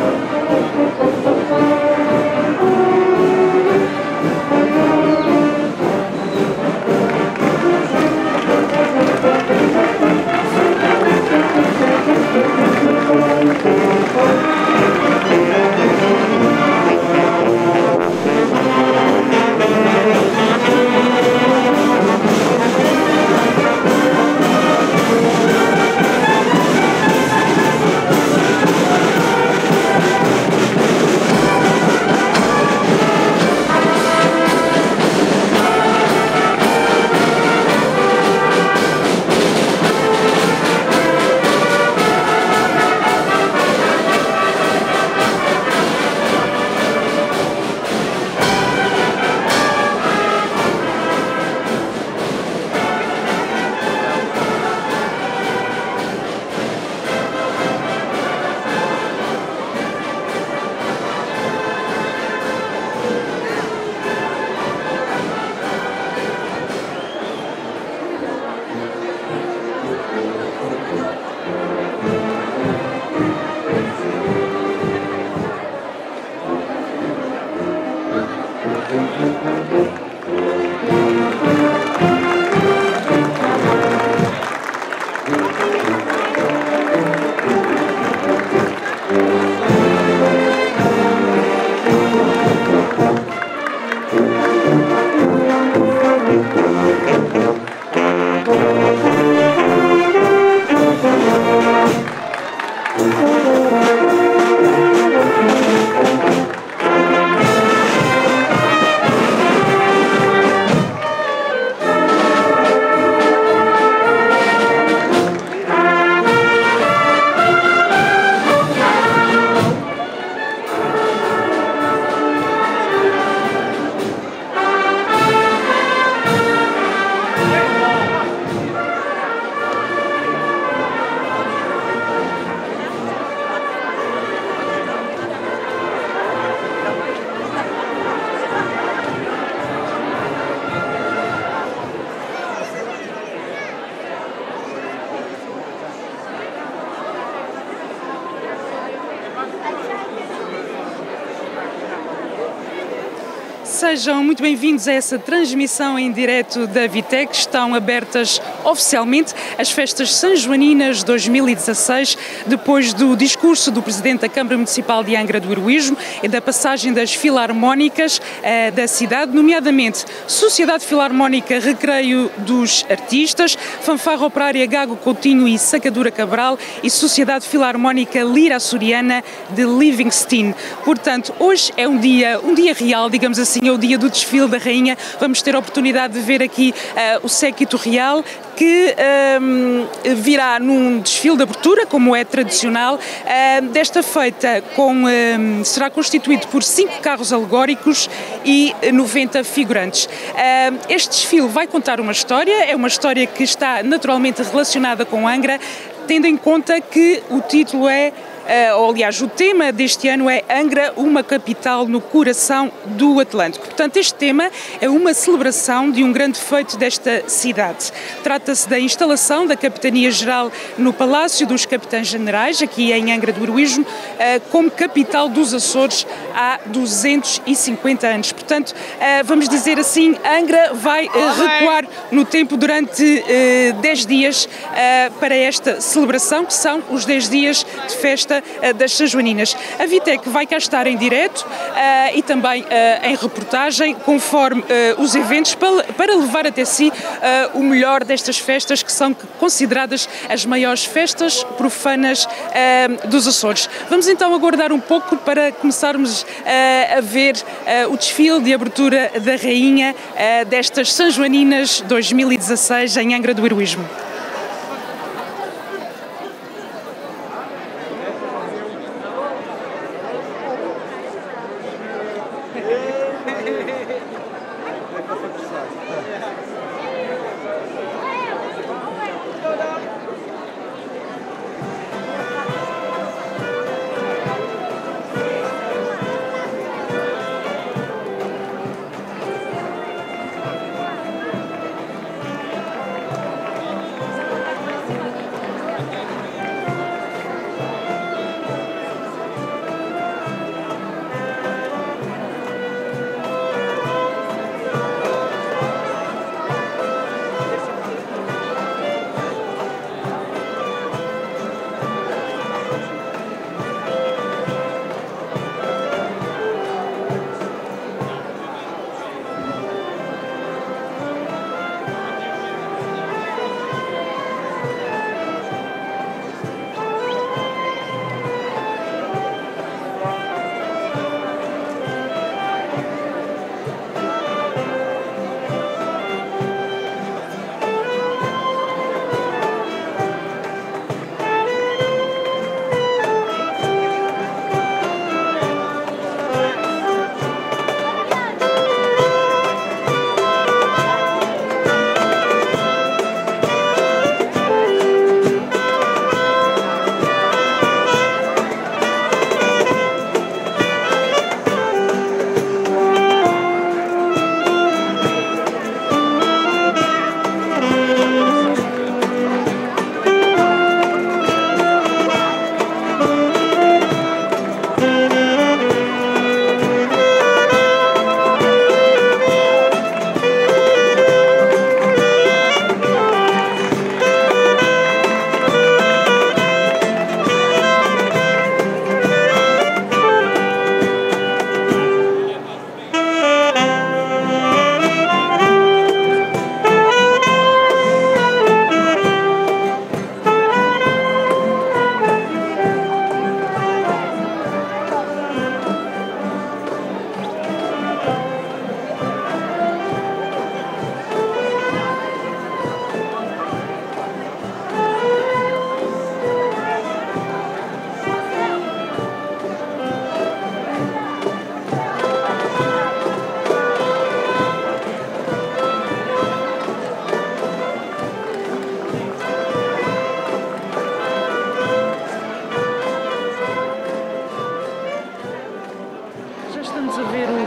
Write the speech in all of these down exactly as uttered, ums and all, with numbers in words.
Sejam muito bem-vindos a essa transmissão em direto da Vitec. Estão abertas oficialmente as festas sanjoaninas dois mil e dezasseis, depois do discurso do Presidente da Câmara Municipal de Angra do Heroísmo e da passagem das filarmónicas eh, da cidade, nomeadamente Sociedade Filarmónica Recreio dos Artistas, Fanfarra Operária Gago Coutinho e Sacadura Cabral e Sociedade Filarmónica Lira Açoriana de Livingston. Portanto, hoje é um dia, um dia real, digamos assim, é o dia do desfile da Rainha. Vamos ter a oportunidade de ver aqui uh, o séquito real, que um, virá num desfile de abertura, como é tradicional, uh, desta feita com, um, será constituído por cinco carros alegóricos e noventa figurantes. Uh, este desfile vai contar uma história, é uma história que está naturalmente relacionada com Angra, tendo em conta que o título é Uh, ou, aliás, o tema deste ano é Angra, uma capital no coração do Atlântico. Portanto, este tema é uma celebração de um grande feito desta cidade. Trata-se da instalação da Capitania Geral no Palácio dos Capitães Generais, aqui em Angra do Heroísmo, uh, como capital dos Açores há duzentos e cinquenta anos. Portanto, uh, vamos dizer assim, Angra vai uh, recuar no tempo durante uh, dez dias uh, para esta celebração, que são os dez dias de festa das Sanjoaninas. A Vitec vai cá estar em direto uh, e também uh, em reportagem, conforme uh, os eventos, para, para levar até si uh, o melhor destas festas, que são consideradas as maiores festas profanas uh, dos Açores. Vamos então aguardar um pouco para começarmos uh, a ver uh, o desfile de abertura da Rainha uh, destas Sanjoaninas dois mil e dezasseis em Angra do Heroísmo.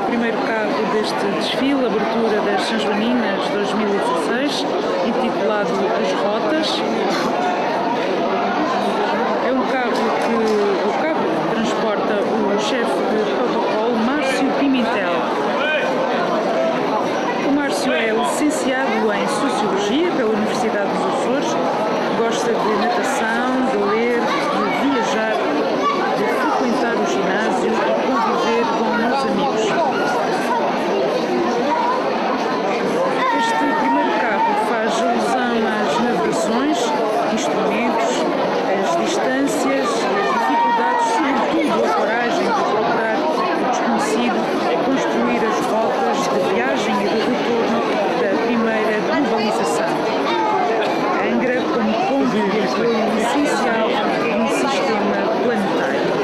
primeiro carro deste desfile, abertura das Sanjoaninas dois mil e dezasseis, intitulado As Rotas. É um carro que, o carro que transporta o chefe de protocolo, Márcio Pimentel. O Márcio é licenciado em Sociologia pela Universidade dos Açores, gosta de natação, de ler, de viajar, de frequentar o ginásio e conviver com os amigos. Este primeiro carro faz alusão às navegações, instrumentos, as distâncias, as dificuldades, sobretudo a coragem de procurar o desconhecido, construir as rotas de viagem e de retorno da primeira globalização. Angra como ponto de apoio essencial num sistema planetário.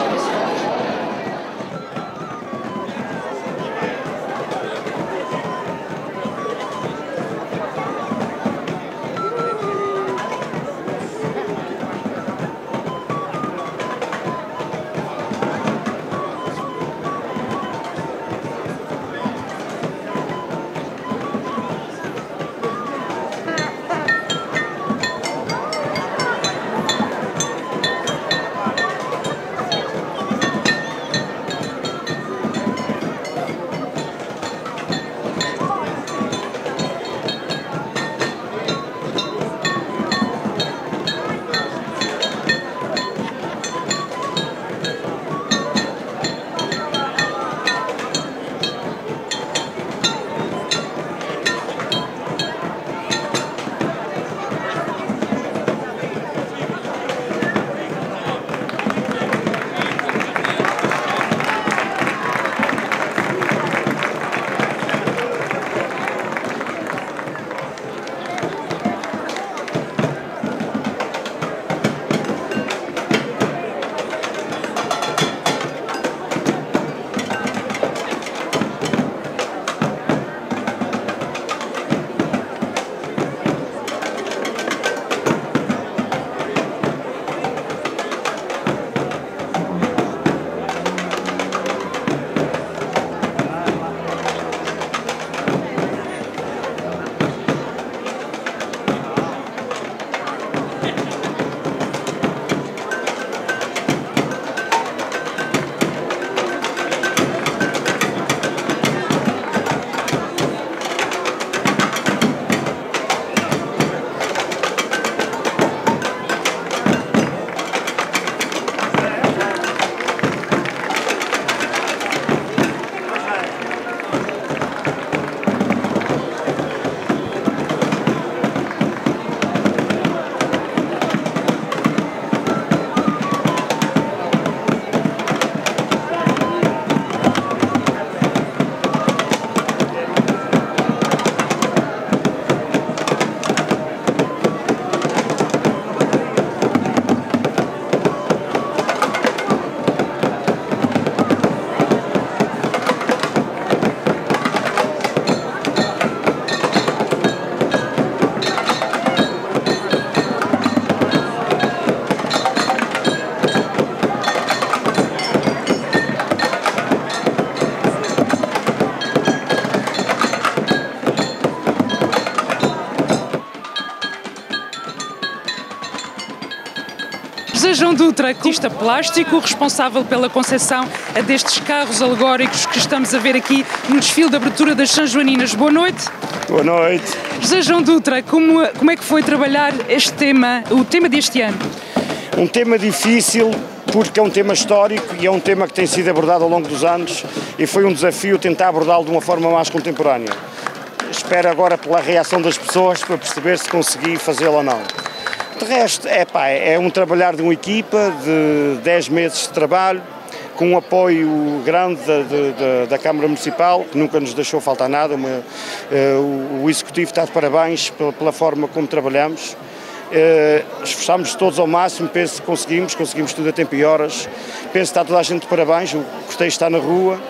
José João Dutra, artista plástico, responsável pela concepção destes carros alegóricos que estamos a ver aqui no desfile de abertura das Sanjoaninas. Boa noite. Boa noite. José João Dutra, como, como é que foi trabalhar este tema, o tema deste ano? Um tema difícil, porque é um tema histórico e é um tema que tem sido abordado ao longo dos anos e foi um desafio tentar abordá-lo de uma forma mais contemporânea. Espero agora pela reação das pessoas para perceber se consegui fazê-lo ou não. De resto, é, pá, é um trabalhar de uma equipa de dez meses de trabalho, com um apoio grande da, da, da Câmara Municipal, que nunca nos deixou faltar nada. Uma, uh, o Executivo está de parabéns pela, pela forma como trabalhamos. Uh, esforçámos todos ao máximo, penso que conseguimos, conseguimos tudo a tempo e horas. Penso que está toda a gente de parabéns, o cortejo está na rua.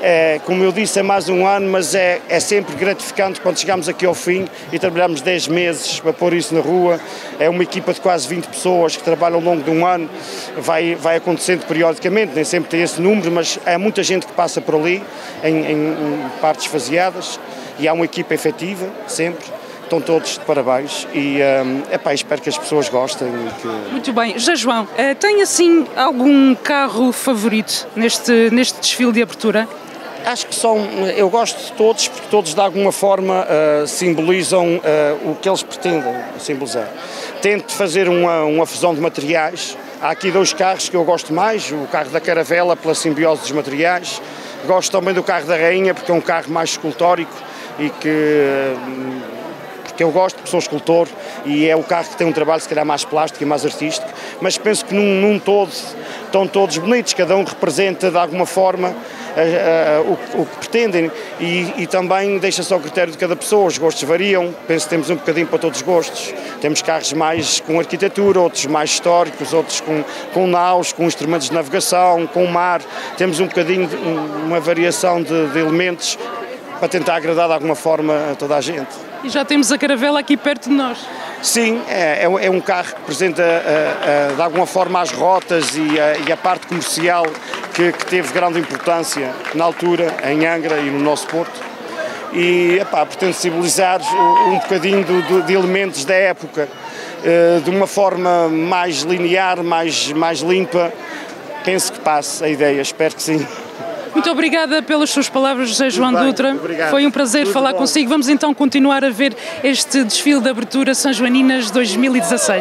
É, como eu disse, é mais um ano, mas é, é sempre gratificante quando chegamos aqui ao fim e trabalhamos dez meses para pôr isso na rua. É uma equipa de quase vinte pessoas que trabalham ao longo de um ano, vai, vai acontecendo periodicamente, nem sempre tem esse número, mas há muita gente que passa por ali, em, em, em partes faseadas, e há uma equipa efetiva, sempre. Estão todos de parabéns e um, epá, espero que as pessoas gostem. E que... Muito bem. Já João, uh, tem assim algum carro favorito neste, neste desfile de abertura? Acho que são, eu gosto de todos porque todos de alguma forma uh, simbolizam uh, o que eles pretendem simbolizar. Tento fazer uma, uma fusão de materiais. Há aqui dois carros que eu gosto mais, o carro da Caravela pela simbiose dos materiais. Gosto também do carro da Rainha porque é um carro mais escultórico e que... Uh, que eu gosto porque sou escultor e é o carro que tem um trabalho se calhar mais plástico e mais artístico, mas penso que num, num todo estão todos bonitos, cada um representa de alguma forma uh, uh, o, o que pretendem e, e também deixa-se ao critério de cada pessoa, os gostos variam, penso que temos um bocadinho para todos os gostos, temos carros mais com arquitetura, outros mais históricos, outros com, com naus, com instrumentos de navegação, com mar, temos um bocadinho, de, uma variação de, de elementos para tentar agradar de alguma forma a toda a gente. E já temos a Caravela aqui perto de nós. Sim, é, é um carro que representa uh, uh, de alguma forma as rotas e a, e a parte comercial que, que teve grande importância na altura, em Angra e no nosso Porto. E epá, pretende simbolizar um bocadinho do, do, de elementos da época, uh, de uma forma mais linear, mais, mais limpa. Penso que passe a ideia, espero que sim. Muito obrigada pelas suas palavras, José João bem, Dutra. Obrigado. Foi um prazer Tudo falar bom. consigo. Vamos então continuar a ver este desfile de abertura São Joaninas dois mil e dezasseis.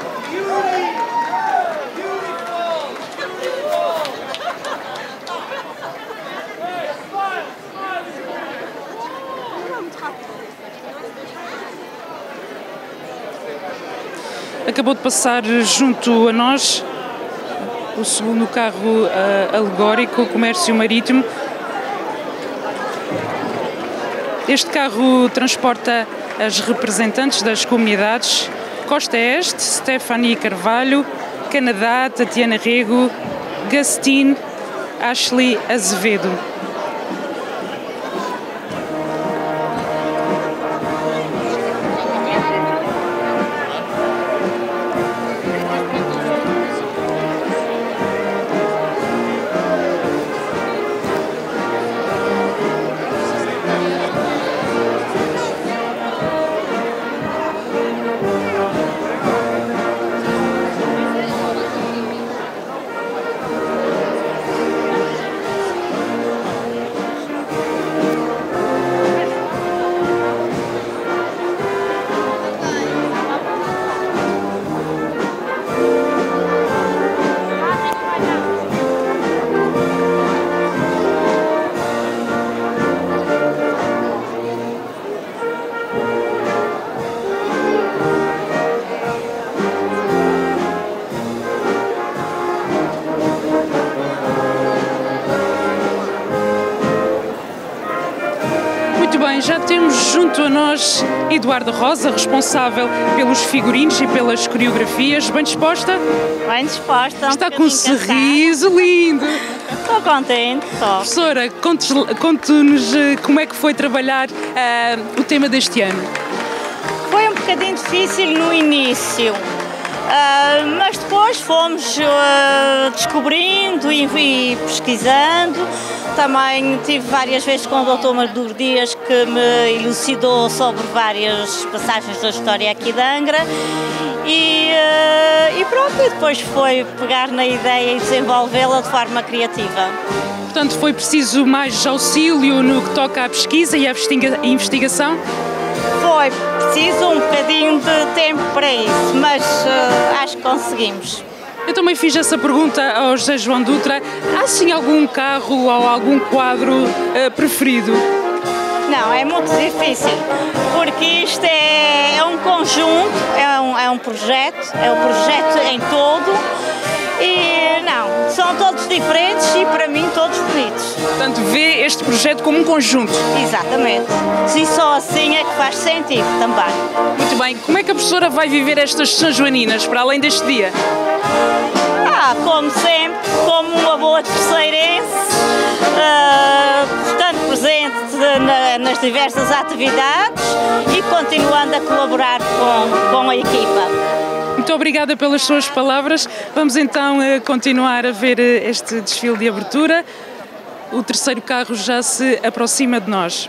Acabou de passar junto a nós o segundo carro uh, alegórico, comércio marítimo. Este carro transporta as representantes das comunidades Costa Este, Stephanie Carvalho, Canadá, Tatiana Rego, Gastin, Ashley Azevedo. Já temos junto a nós Eduarda Rosa, responsável pelos figurinos e pelas coreografias. Bem disposta? Bem disposta. Está com um sorriso lindo. Estou contente, estou. Professora, conte-nos como é que foi trabalhar uh, o tema deste ano. Foi um bocadinho difícil no início. Uh, mas depois fomos uh, descobrindo e, e pesquisando. Também tive várias vezes com o doutor Maduro Dias que me elucidou sobre várias passagens da história aqui de Angra e, uh, e pronto, e depois foi pegar na ideia e desenvolvê-la de forma criativa. Portanto, foi preciso mais auxílio no que toca à pesquisa e à investigação? Foi preciso um bocadinho de tempo para isso, mas uh, acho que conseguimos. Eu também fiz essa pergunta ao José João Dutra. Há sim algum carro ou algum quadro uh, preferido? Não, é muito difícil, porque isto é, é um conjunto, é um, é um projeto, é um projeto em todo e não, são todos diferentes e para mim todos bonitos. Portanto, vê este projeto como um conjunto? Exatamente, e só assim é que faz sentido também. Muito bem, como é que a professora vai viver estas São Joaninas para além deste dia? Ah, como sempre, como uma boa terceirense, uh, nas diversas atividades e continuando a colaborar com, com a equipa. Muito obrigada pelas suas palavras. Vamos então continuar a ver este desfile de abertura. O terceiro carro já se aproxima de nós.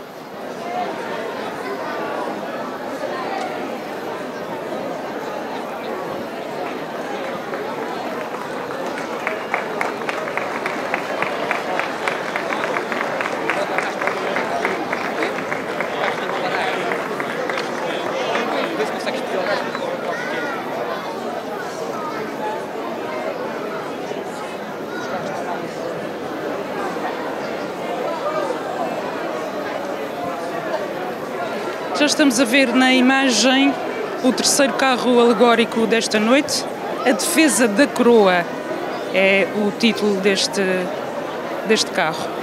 Já estamos a ver na imagem o terceiro carro alegórico desta noite, a Defesa da Coroa é o título deste, deste carro.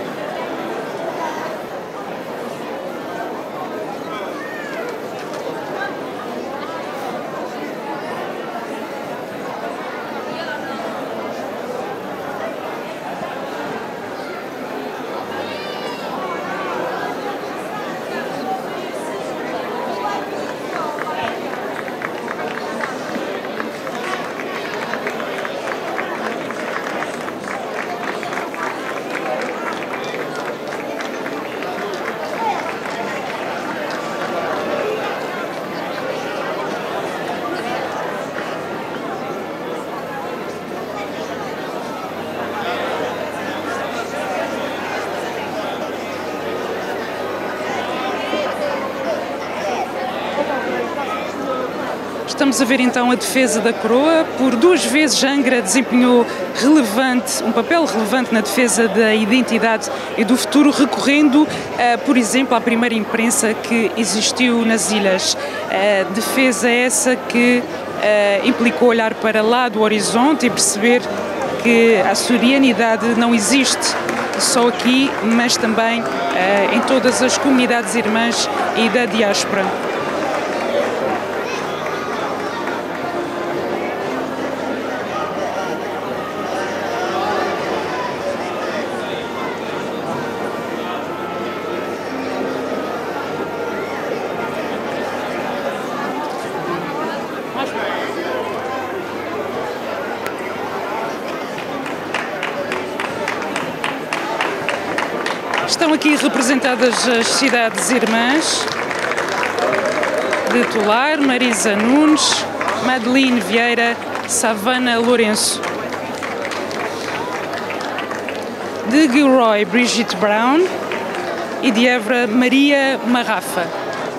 Estamos a ver então a defesa da coroa. Por duas vezes Angra desempenhou relevante, um papel relevante na defesa da identidade e do futuro, recorrendo, uh, por exemplo, à primeira imprensa que existiu nas ilhas. Uh, defesa essa que uh, implicou olhar para lá do horizonte e perceber que a açorianidade não existe só aqui, mas também uh, em todas as comunidades irmãs e da diáspora. Estão aqui representadas as cidades irmãs de Tolar, Marisa Nunes, Madeline Vieira, Savana Lourenço. De Gilroy, Brigitte Brown e de Évora, Maria Marrafa.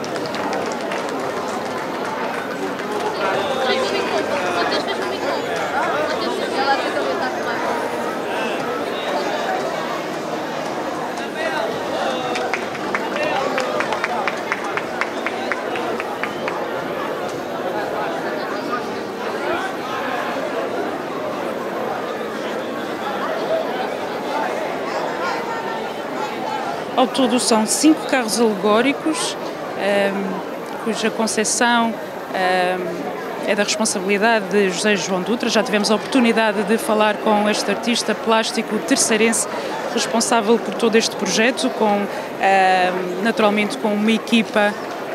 Ao todo são cinco carros alegóricos, um, cuja concepção um, é da responsabilidade de José João Dutra. Já tivemos a oportunidade de falar com este artista plástico terceirense responsável por todo este projeto, com, um, naturalmente com uma equipa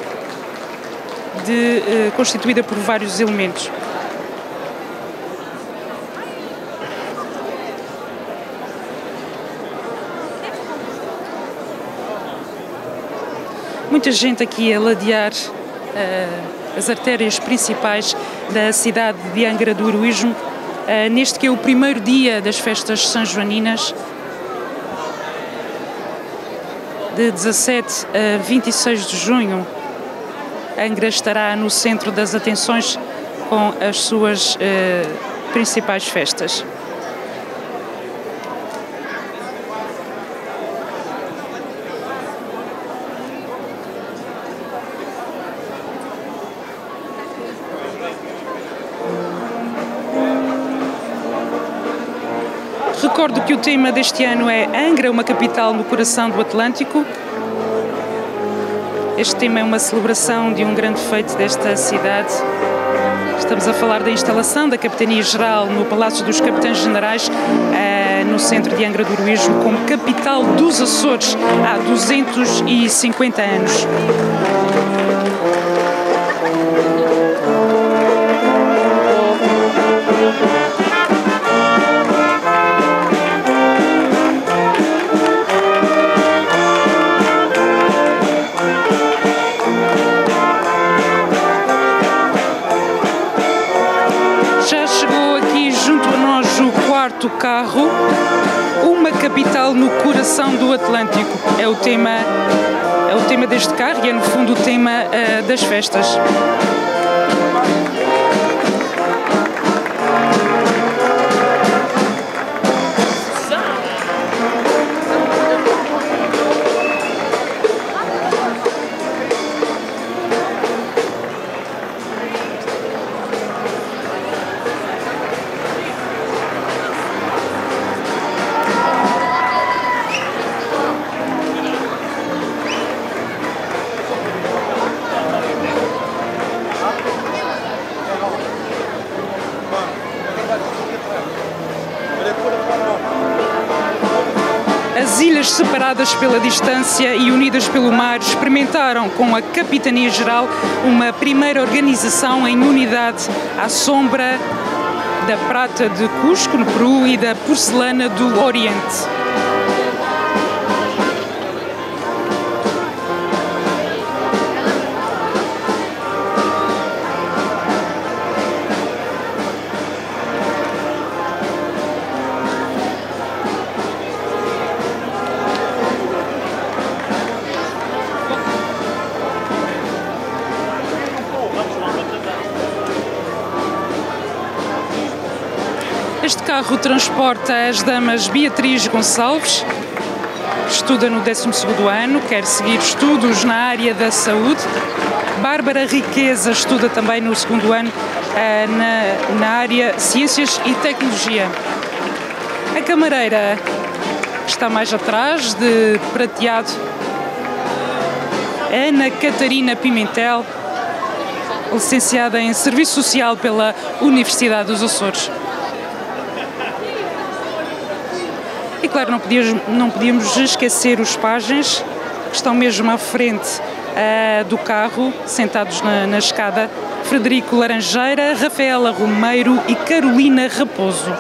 de, uh, constituída por vários elementos. Muita gente aqui a ladear uh, as artérias principais da cidade de Angra do Heroísmo, uh, neste que é o primeiro dia das festas sanjoaninas, de dezassete a vinte e seis de junho. Angra estará no centro das atenções com as suas uh, principais festas. Recordo que o tema deste ano é Angra, uma capital no coração do Atlântico. Este tema é uma celebração de um grande feito desta cidade. Estamos a falar da instalação da Capitania Geral no Palácio dos Capitães Generais, no centro de Angra do Heroísmo como capital dos Açores há duzentos e cinquenta anos. Quarto carro, uma capital no coração do Atlântico. É o tema, é o tema deste carro e é no fundo o tema uh, das festas. As ilhas separadas pela distância e unidas pelo mar experimentaram com a Capitania Geral uma primeira organização em unidade à sombra da prata de Cusco, no Peru, e da porcelana do Oriente. Este carro transporta as damas Beatriz Gonçalves, estuda no décimo segundo ano, quer seguir estudos na área da saúde. Bárbara Riqueza estuda também no segundo ano na, na área Ciências e Tecnologia. A camareira está mais atrás, de prateado, Ana Catarina Pimentel, licenciada em Serviço Social pela Universidade dos Açores. E claro, não podíamos, não podíamos esquecer os pajens, que estão mesmo à frente uh, do carro, sentados na, na escada. Frederico Laranjeira, Rafaela Romeiro e Carolina Raposo.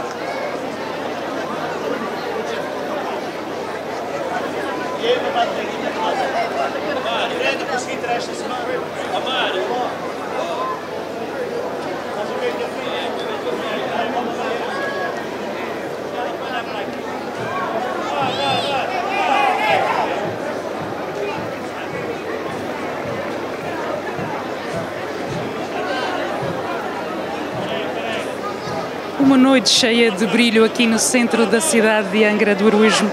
Uma noite cheia de brilho aqui no centro da cidade de Angra do Heroísmo.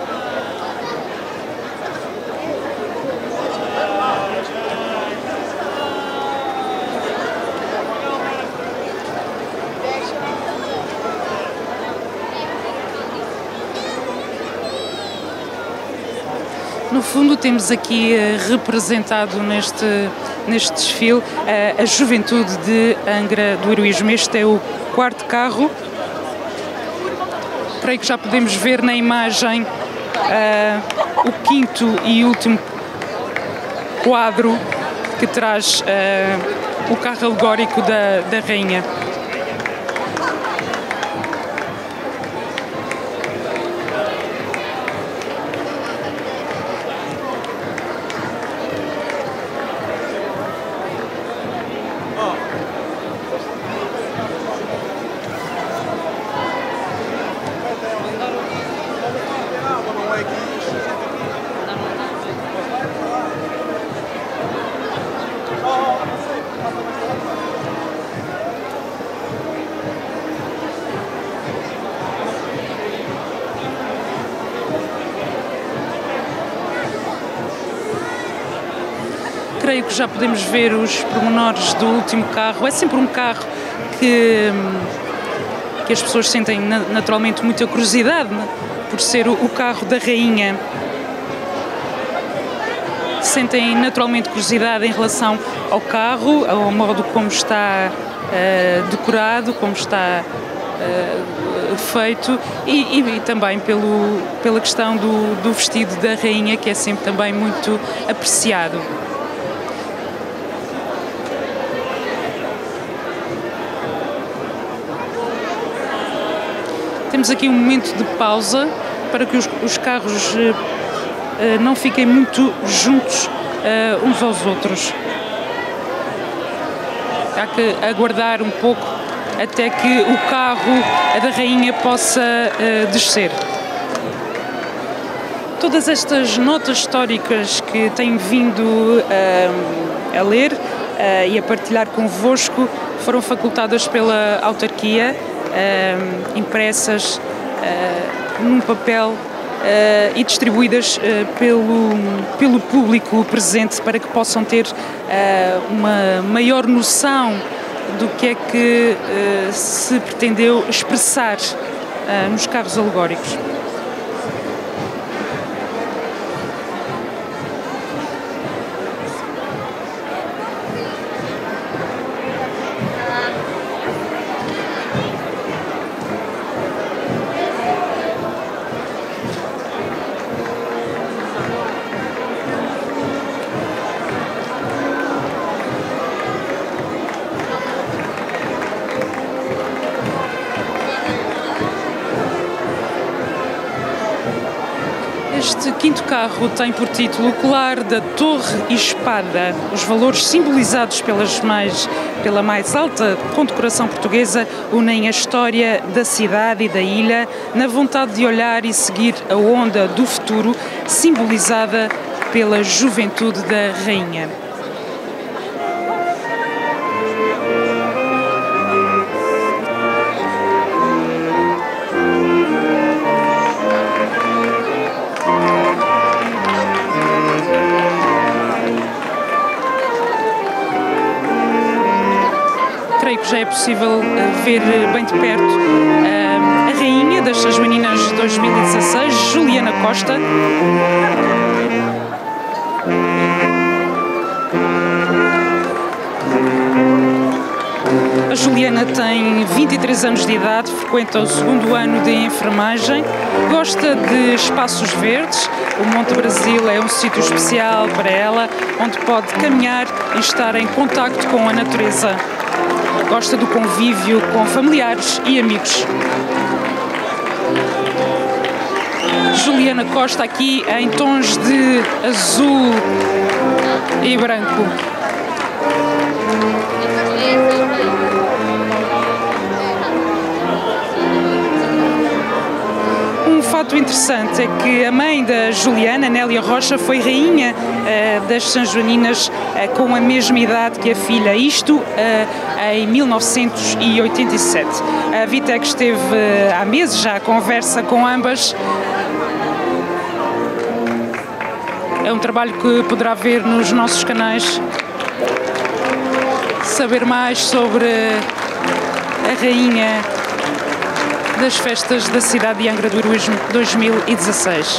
No fundo, temos aqui uh, representado neste, neste desfile uh, a juventude de Angra do Heroísmo. Este é o quarto carro. Creio que já podemos ver na imagem uh, o quinto e último quadro que traz uh, o carro alegórico da, da Rainha. Creio que já podemos ver os pormenores do último carro. É sempre um carro que, que as pessoas sentem naturalmente muita curiosidade, né? Por ser o carro da Rainha. Sentem naturalmente curiosidade em relação ao carro, ao modo como está uh, decorado, como está uh, feito e, e, e também pelo, pela questão do, do vestido da rainha, que é sempre também muito apreciado. Temos aqui um momento de pausa para que os, os carros uh, uh, não fiquem muito juntos uh, uns aos outros. Há que aguardar um pouco até que o carro da rainha possa uh, descer. Todas estas notas históricas que tenho vindo uh, a ler uh, e a partilhar convosco foram facultadas pela autarquia, uh, impressas uh, num papel uh, e distribuídas uh, pelo, pelo público presente para que possam ter uh, uma maior noção do que é que uh, se pretendeu expressar uh, nos carros alegóricos. Este quinto carro tem por título o Colar da Torre e Espada. Os valores simbolizados pelas mais, pela mais alta condecoração portuguesa unem a história da cidade e da ilha na vontade de olhar e seguir a onda do futuro, simbolizada pela juventude da rainha. Creio que já é possível ver bem de perto a rainha das Sanjoaninas dois mil e dezasseis, Juliana Costa. A Juliana tem vinte e três anos de idade, frequenta o segundo ano de enfermagem, gosta de espaços verdes. O Monte Brasil é um sítio especial para ela, onde pode caminhar e estar em contacto com a natureza. Gosta do convívio com familiares e amigos. Juliana Costa aqui em tons de azul e branco. Um fato interessante é que a mãe da Juliana, Nélia Rocha, foi rainha uh, das Sanjoaninas uh, com a mesma idade que a filha, isto uh, em mil novecentos e oitenta e sete. A Vitex esteve uh, há meses já a conversa com ambas. É um trabalho que poderá ver nos nossos canais, saber mais sobre a rainha das festas da cidade de Angra do Heroísmo dois mil e dezasseis.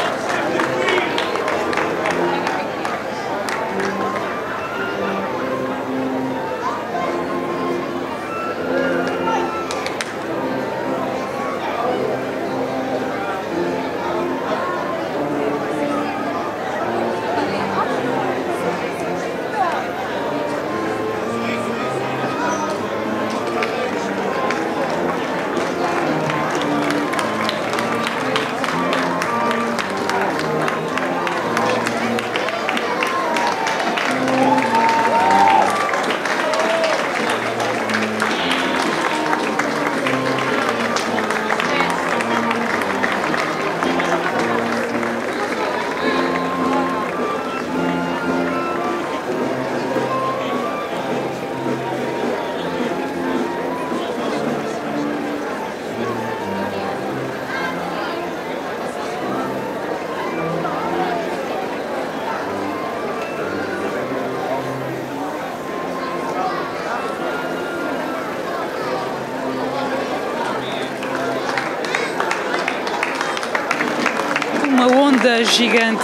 Uma onda gigante,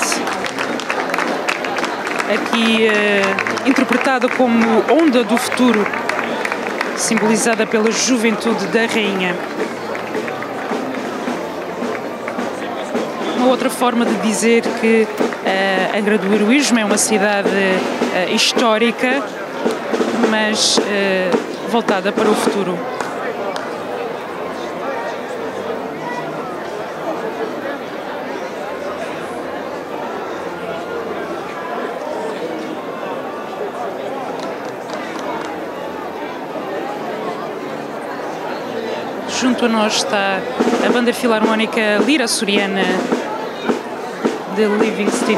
aqui uh, interpretada como onda do futuro, simbolizada pela juventude da rainha. uma outra forma de dizer que uh, Angra do Heroísmo é uma cidade uh, histórica, mas uh, voltada para o futuro. Junto a nós está a banda filarmónica Lira Açoriana de Livingston.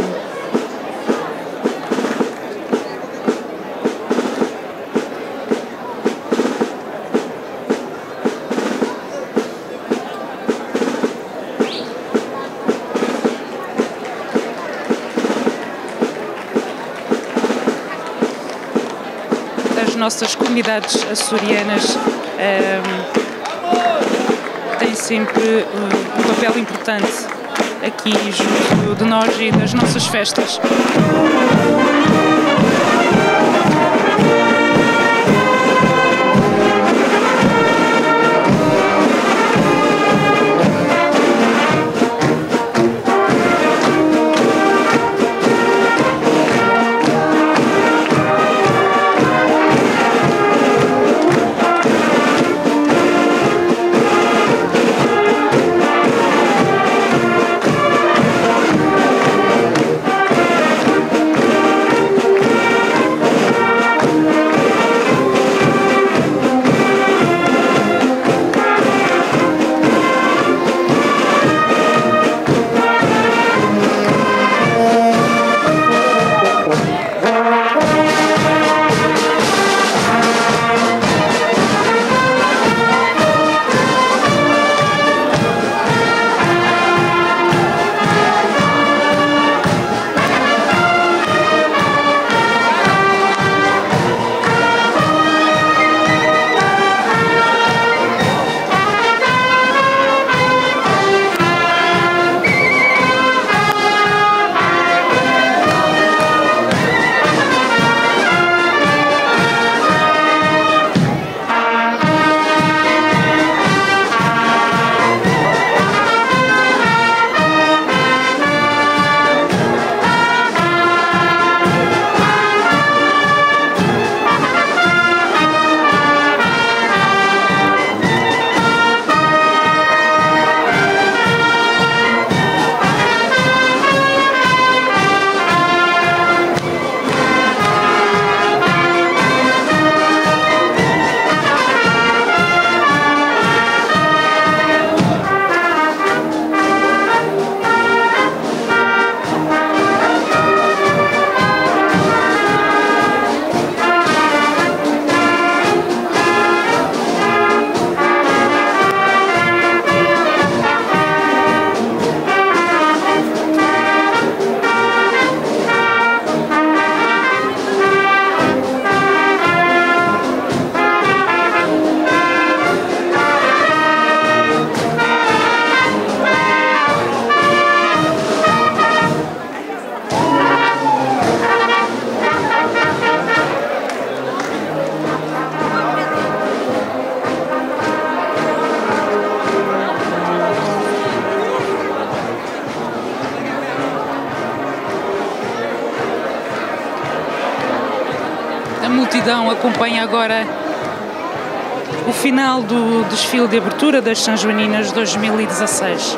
As nossas comunidades açorianas um, tem sempre uh, um papel importante aqui junto de nós e das nossas festas. A multidão acompanha agora o final do desfile de abertura das São Joaninas dois mil e dezasseis.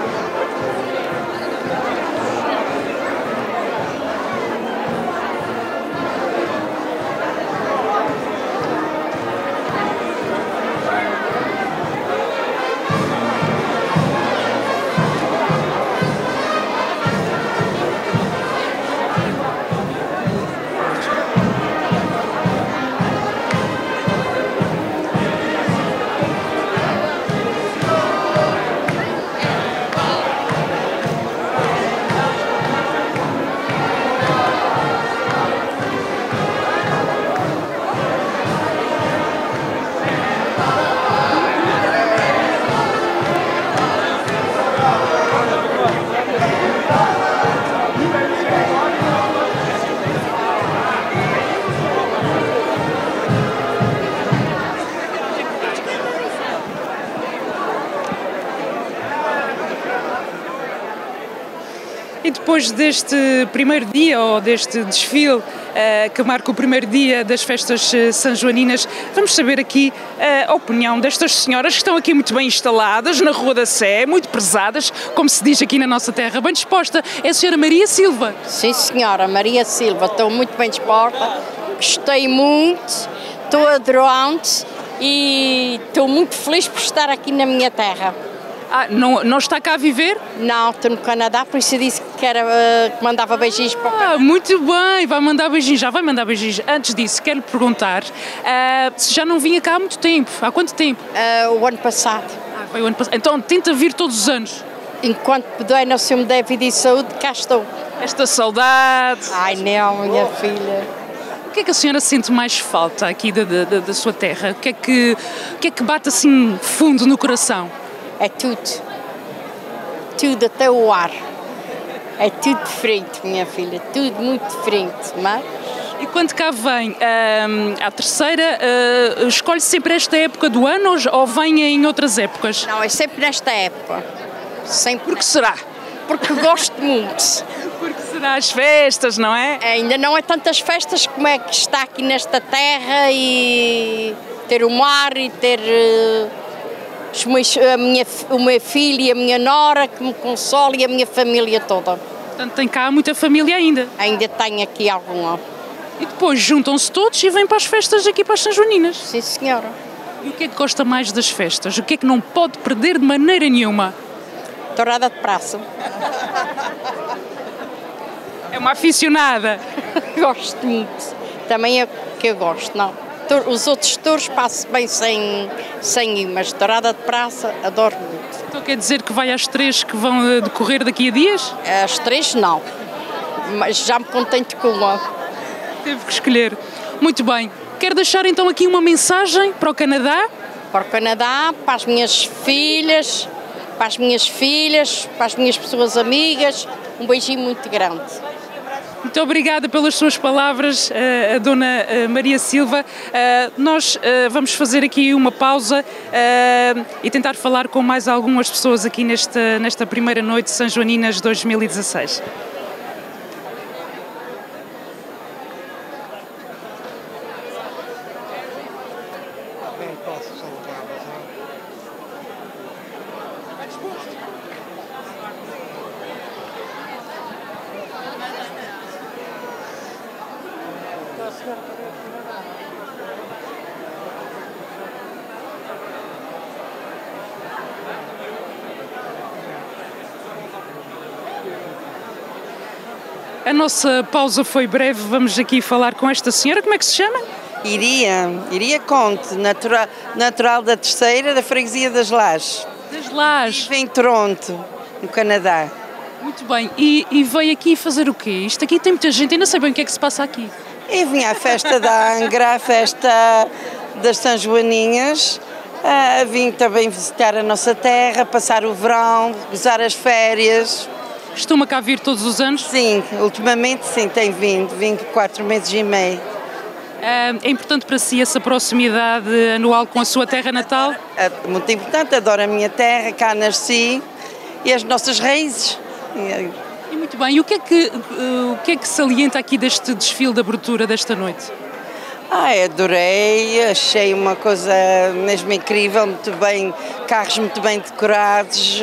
E depois deste primeiro dia, ou deste desfile, uh, que marca o primeiro dia das festas uh, sanjoaninas, vamos saber aqui uh, a opinião destas senhoras que estão aqui muito bem instaladas, na Rua da Sé, muito prezadas, como se diz aqui na nossa terra, bem disposta. É a senhora Maria Silva. Sim, senhora, Maria Silva, estou muito bem disposta, gostei muito, estou adorante e estou muito feliz por estar aqui na minha terra. Ah, não, não está cá a viver? Não, estou no Canadá, por isso eu disse que, era, uh, que mandava beijinhos para o Canadá. Ah, muito bem, vai mandar beijinhos, já vai mandar beijinhos. Antes disso, quero-lhe perguntar uh, se já não vinha cá há muito tempo. Há quanto tempo? Uh, o ano passado. Ah, foi o ano passado. Então tenta vir todos os anos. Enquanto puder, no Senhor me der vida e saúde, cá estou. Esta saudade. Ai não, minha filha. O que é que a senhora sente mais falta aqui da, da, da sua terra? O que, é que, o que é que bate assim fundo no coração? É tudo. Tudo, até o ar. É tudo diferente, minha filha. Tudo muito diferente, mas... E quando cá vem uh, à terceira, uh, escolhe sempre esta época do ano ou, ou vem em outras épocas? Não, é sempre nesta época. Sempre. Por que será? Porque gosto muito. Porque será as festas, não é? Ainda não é tantas festas como é que está aqui nesta terra e ter o mar e ter... Uh, A minha, o meu filho e a minha nora que me consola e a minha família toda. Portanto, tem cá muita família ainda. Ainda tenho aqui alguma. E depois juntam-se todos e vêm para as festas aqui para as sanjoaninas. Sim, senhora. E o que é que gosta mais das festas? O que é que não pode perder de maneira nenhuma? Tourada de praça. É uma aficionada. Gosto muito. Também é que eu gosto, não. Os outros touros passo bem sem, sem ir, mas tourada de praça adoro muito. Então quer dizer que vai às três que vão decorrer daqui a dias? Às três não, mas já me contento com uma. Teve que escolher. Muito bem. Quero deixar então aqui uma mensagem para o Canadá? Para o Canadá, para as minhas filhas, para as minhas filhas, para as minhas pessoas amigas, um beijinho muito grande. Muito obrigada pelas suas palavras, a dona Maria Silva. Nós vamos fazer aqui uma pausa e tentar falar com mais algumas pessoas aqui nesta, nesta primeira noite de Sanjoaninas dois mil e dezasseis. A nossa pausa foi breve, vamos aqui falar com esta senhora, como é que se chama? Iria, Iria Conte, natural, natural da terceira, da freguesia das Lajes. Das Lajes. Vive em Toronto, no Canadá. Muito bem, e, e veio aqui fazer o quê? Isto aqui tem muita gente, ainda sabem o que é que se passa aqui. E vim à festa da Angra, à festa das Sanjoaninhas, uh, vim também visitar a nossa terra, passar o verão, gozar as férias. Costuma cá vir todos os anos? Sim, ultimamente sim, tem vindo, vim quatro meses e meio. É importante para si essa proximidade anual com a sua terra natal? É muito importante, adoro a minha terra, cá nasci e as nossas raízes. E muito bem, e o que é que, o que é que salienta aqui deste desfile de abertura desta noite? Ah, adorei, achei uma coisa mesmo incrível, muito bem, carros muito bem decorados,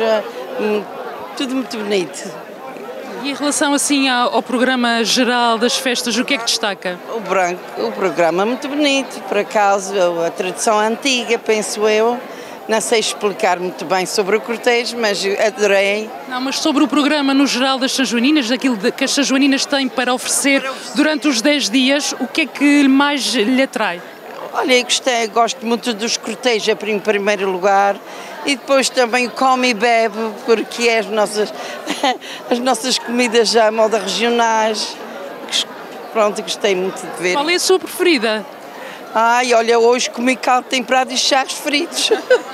tudo muito bonito. E em relação assim ao, ao programa geral das festas, o que é que destaca? O branco, o programa é muito bonito, por acaso, a tradição antiga, penso eu. Não sei explicar muito bem sobre o cortejo, mas adorei. Não, mas sobre o programa no geral das Sanjoaninas, daquilo que as Sanjoaninas têm para oferecer durante os dez dias, o que é que mais lhe atrai? Olha, eu gostei, gosto muito dos cortejos em primeiro lugar e depois também o come e bebe, porque é as nossas, as nossas comidas já moda regionais. Pronto, gostei muito de ver. Qual é a sua preferida? Ai, olha, hoje comi caldo temperado e charros fritos.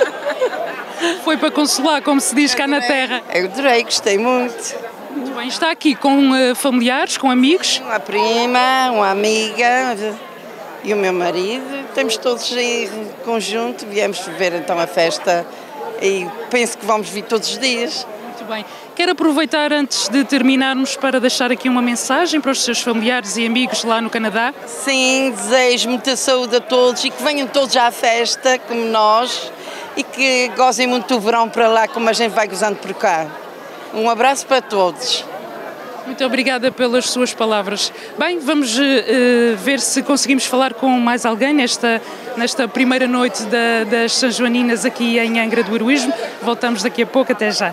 Foi para consolar, como se diz cá na terra. Eu adorei, gostei muito. Muito bem, está aqui com uh, familiares, com amigos? Uma prima, uma amiga e o meu marido. Estamos todos em conjunto, viemos ver então a festa e penso que vamos vir todos os dias. Muito bem. Quero aproveitar antes de terminarmos para deixar aqui uma mensagem para os seus familiares e amigos lá no Canadá. Sim, desejo muita saúde a todos e que venham todos à festa, como nós, e que gozem muito do verão para lá, como a gente vai gozando por cá. Um abraço para todos. Muito obrigada pelas suas palavras. Bem, vamos uh, ver se conseguimos falar com mais alguém nesta, nesta primeira noite da, das Sanjoaninas aqui em Angra do Heroísmo. Voltamos daqui a pouco, até já.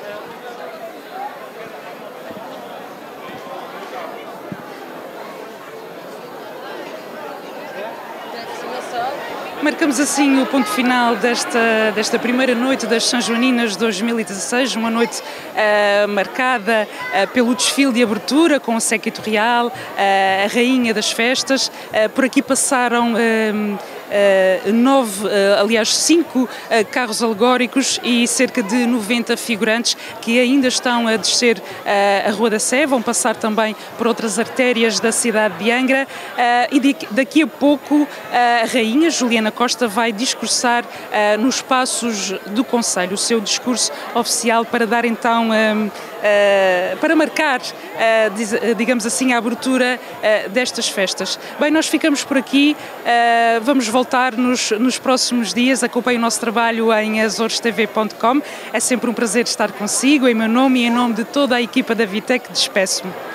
Marcamos assim o ponto final desta, desta primeira noite das Sanjoaninas dois mil e dezasseis, uma noite uh, marcada uh, pelo desfile de abertura com o séquito real, uh, a rainha das festas. Uh, por aqui passaram uh, Uh, nove, uh, aliás cinco uh, carros alegóricos e cerca de noventa figurantes que ainda estão a descer uh, a Rua da Sé, vão passar também por outras artérias da cidade de Angra uh, e de, daqui a pouco uh, a rainha Juliana Costa vai discursar uh, nos passos do Conselho, o seu discurso oficial para dar então um, Uh, para marcar, uh, digamos assim, a abertura uh, destas festas. Bem, nós ficamos por aqui, uh, vamos voltar nos, nos próximos dias, acompanhe o nosso trabalho em azores t v ponto com. É sempre um prazer estar consigo, em meu nome e em nome de toda a equipa da Vitec, despeço-me.